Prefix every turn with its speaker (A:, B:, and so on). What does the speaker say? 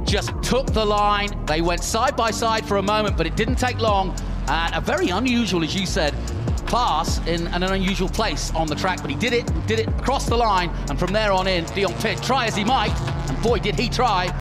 A: just took the line. They went side by side for a moment, but it didn't take long. And a very unusual, as you said, pass in an unusual place on the track, but he did it across the line, and from there on in, Dion Pitt, try as he might, and boy, did he try.